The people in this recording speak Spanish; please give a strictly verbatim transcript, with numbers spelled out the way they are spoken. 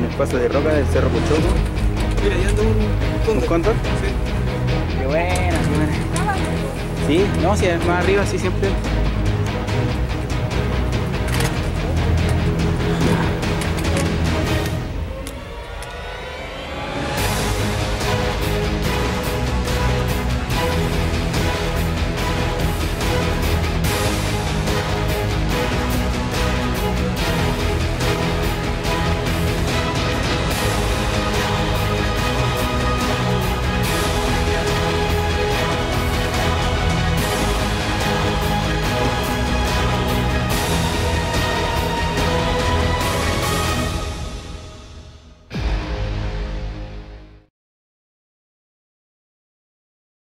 el paso de roca del Cerro Pochoco. Mira, ya ando un ¿Un cóndor. cóndor? Sí. Qué buena, qué buena. Sí, no, si es más arriba, sí, siempre.